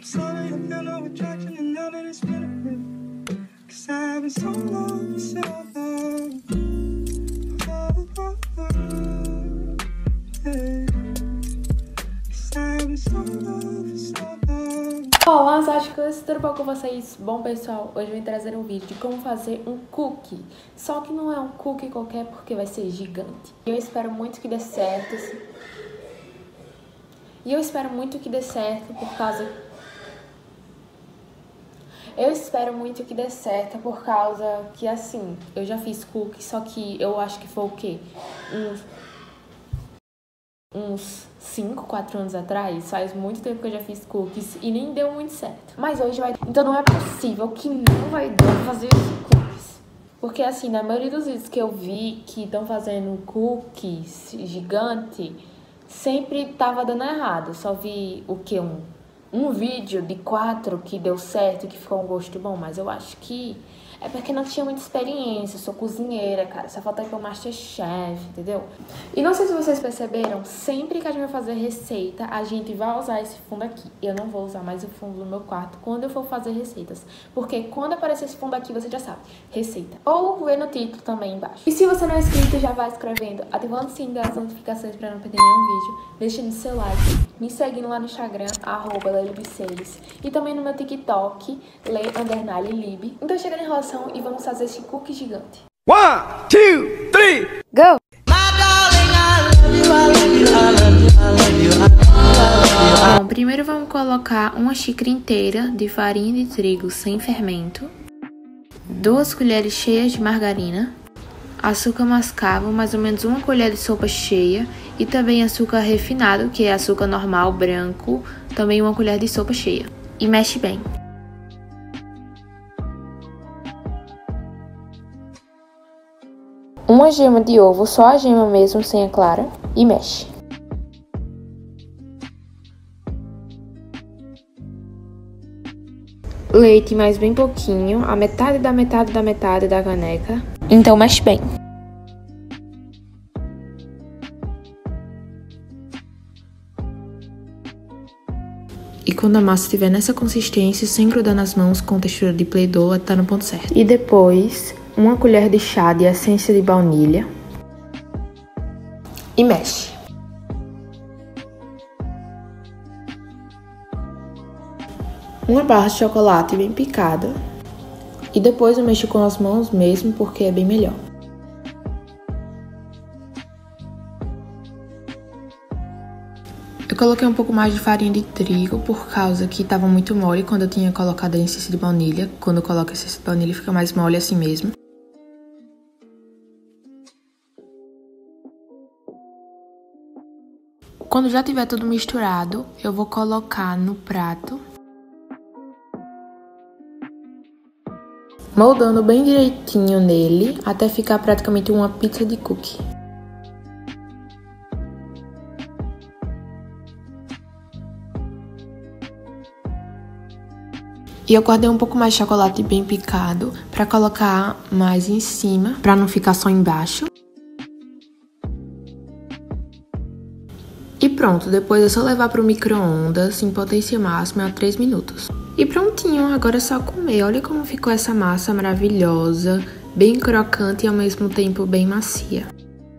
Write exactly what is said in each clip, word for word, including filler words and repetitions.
sorry, I feel no attraction and now that it's been a bit. Cause I've been so long, so long. Oh, oh, oh, yeah. Cause I've been so long, so long. Olá, asiáticas, tudo bom com vocês? Bom, pessoal, hoje eu vim trazer um vídeo de como fazer um cookie. Só que não é um cookie qualquer porque vai ser gigante. E eu espero muito que dê certo. E eu espero muito que dê certo por causa... Eu espero muito que dê certo por causa que, assim, eu já fiz cookie, só que eu acho que foi o quê? Uns... uns cinco, quatro anos atrás, faz muito tempo que eu já fiz cookies e nem deu muito certo. Mas hoje vai... Então não é possível que não vai dar fazer cookies. Porque assim, na maioria dos vídeos que eu vi que estão fazendo cookies gigante, sempre tava dando errado. Só vi o que? Um, um vídeo de quatro que deu certo e que ficou um gosto bom, mas eu acho que é porque não tinha muita experiência. Eu sou cozinheira, cara. Só falta ir pro Masterchef, entendeu? E não sei se vocês perceberam, sempre que a gente vai fazer receita, a gente vai usar esse fundo aqui. Eu não vou usar mais o fundo do meu quarto quando eu for fazer receitas. Porque quando aparecer esse fundo aqui, você já sabe. Receita. Ou vê no título também embaixo. E se você não é inscrito, já vai inscrevendo, ativando o sininho das notificações pra não perder nenhum vídeo. Deixando seu like. Me seguindo lá no Instagram, arroba lelib seis. E também no meu TikTok, le underline lib. Então chega de enrolação e vamos fazer esse cookie gigante. One, two, three, go! Bom, primeiro vamos colocar uma xícara inteira de farinha de trigo sem fermento, duas colheres cheias de margarina, açúcar mascavo, mais ou menos uma colher de sopa cheia, e também açúcar refinado, que é açúcar normal, branco, também uma colher de sopa cheia. E mexe bem. Uma gema de ovo, só a gema mesmo, sem a clara, e mexe. Leite mais bem pouquinho, a metade da metade da metade da caneca. Então mexe bem. E quando a massa estiver nessa consistência, sem grudar nas mãos, com textura de Play-Doh, tá no ponto certo. E depois, uma colher de chá de essência de baunilha. E mexe. Uma barra de chocolate bem picada. E depois eu mexo com as mãos mesmo, porque é bem melhor. Eu coloquei um pouco mais de farinha de trigo, por causa que estava muito mole quando eu tinha colocado a essência de baunilha. Quando eu coloco a essência de baunilha fica mais mole assim mesmo. Quando já tiver tudo misturado, eu vou colocar no prato, moldando bem direitinho nele, até ficar praticamente uma pizza de cookie. E eu guardei um pouco mais de chocolate bem picado para colocar mais em cima, para não ficar só embaixo. E pronto, depois é só levar para o micro-ondas em potência máxima a três minutos. E prontinho, agora é só comer. Olha como ficou essa massa maravilhosa, bem crocante e ao mesmo tempo bem macia.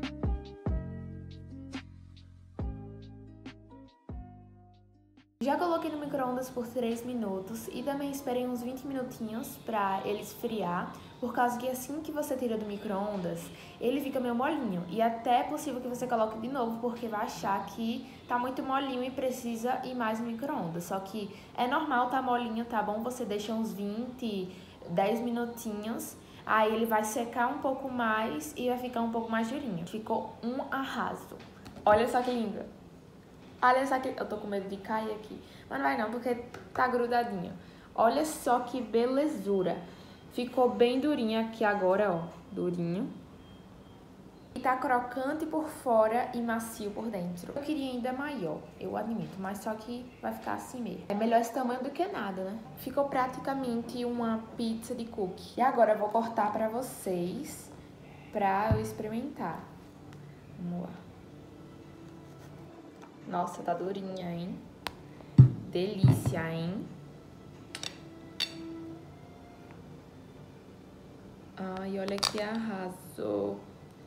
Já coloquei no micro-ondas por três minutos e também esperei uns vinte minutinhos para ele esfriar, por causa que assim que você tira do micro-ondas, ele fica meio molinho. E até é possível que você coloque de novo, porque vai achar que tá muito molinho e precisa ir mais no micro-ondas. Só que é normal tá molinho, tá bom? Você deixa uns vinte, dez minutinhos, aí ele vai secar um pouco mais e vai ficar um pouco mais durinho. Ficou um arraso. Olha só que lindo! Olha só que... Eu tô com medo de cair aqui. Mas não vai não, porque tá grudadinho. Olha só que belezura. Ficou bem durinho aqui agora, ó. Durinho. E tá crocante por fora e macio por dentro. Eu queria ainda maior, eu admito. Mas só que vai ficar assim mesmo. É melhor esse tamanho do que nada, né? Ficou praticamente uma pizza de cookie. E agora eu vou cortar pra vocês, pra eu experimentar. Vamos lá. Nossa, tá durinha, hein? Delícia, hein? Ai, olha que arrasou.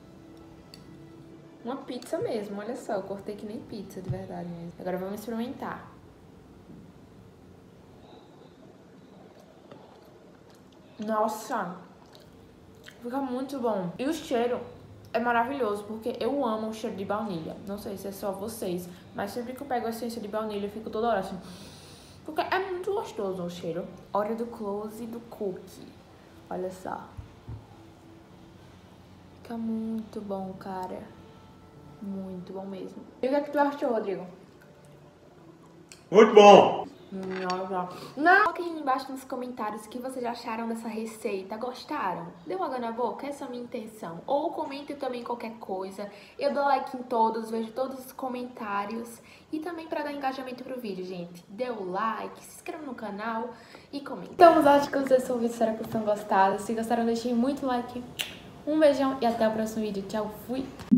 Uma pizza mesmo, olha só, eu cortei que nem pizza, de verdade mesmo. Agora vamos experimentar. Nossa, fica muito bom. E o cheiro é maravilhoso, porque eu amo o cheiro de baunilha. Não sei se é só vocês, mas sempre que eu pego a essência de baunilha, eu fico toda hora assim. Porque é muito gostoso o cheiro. Hora do close do cookie. Olha só. Fica muito bom, cara. Muito bom mesmo. E o que é que tu achou, Rodrigo? Muito bom! Não, coloquem aí embaixo nos comentários o que vocês acharam dessa receita. Gostaram? Deu água na boca? Essa é a minha intenção. Ou comentem também qualquer coisa. Eu dou like em todos, vejo todos os comentários. E também para dar engajamento pro vídeo, gente. Dê o like, se inscreva no canal e comente. Então, acho que vocês são vídeos, espero que vocês tenham gostado. Se gostaram, deixem muito like. Um beijão e até o próximo vídeo. Tchau, fui!